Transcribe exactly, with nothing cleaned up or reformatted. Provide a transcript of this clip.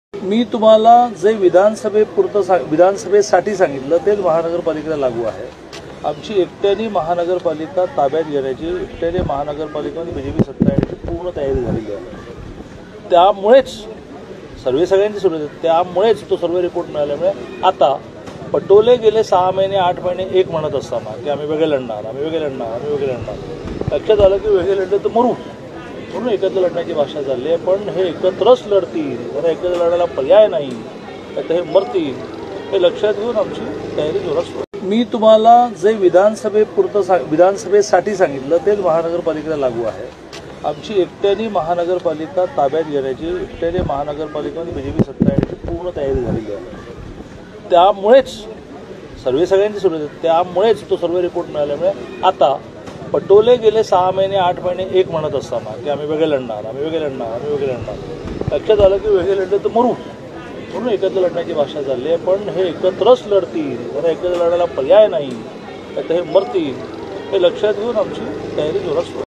मी तुम्हाला जे विधानसभेपुरतं सा विधानसभेसाठी सांगितलं तेच महानगरपालिकेला लागू आहे। आमची एकट्याने महानगरपालिका ताब्यात घेण्याची, एकट्याने महानगरपालिकेमध्ये बीजेपी सत्ता येण्याची पूर्ण तयारी झालेली आहे। त्यामुळेच सर्वे सगळ्यांची सुरू आहे, त्यामुळेच तो सर्वे रिपोर्ट मिळाल्यामुळे आता पटोले गेले सहा महिने आठ महिने एक म्हणत असताना की आम्ही वेगळे लढणार आम्ही वेगळे लढणार आम्ही वेगळे लढणार लक्षात आलं की वेगळे लढले तर मरू म्हणून एकत्र लढण्याची भाषा चालली आहे। पण हे एकत्रच लढतील, जरा एकत्र लढायला पर्याय नाही, तर हे मरतील हे लक्षात घेऊन आमची तयारी जोरात सुरू आहे। मी तुम्हाला जे विधानसभेपुरतं सा विधानसभेसाठी सांगितलं तेच महानगरपालिकेला लागू आहे। आमची एकट्याने महानगरपालिका ताब्यात घेण्याची, एकट्याने महानगरपालिकेमध्ये बीजेपी सत्ता येण्याची पूर्ण तयारी झालेली आहे। त्यामुळेच सर्वे सगळ्यांची सुरू आहे, त्यामुळेच तो सर्वे रिपोर्ट मिळाल्यामुळे आता पटोले गेले सहा महिने आठ महिने एक म्हणत असताना की आम्ही वेगळे लढणार आम्ही वेगळे लढणार आम्ही वेगळे लढणार लक्षात आलं की वेगळे लढले तर मरू म्हणून एकत्र लढण्याची भाषा चालली आहे। पण हे एकत्रच लढतील, जरा एकत्र लढायला पर्याय नाही, तर हे मरतील हे लक्षात घेऊन आमची तयारी जोरात सुरू आहे।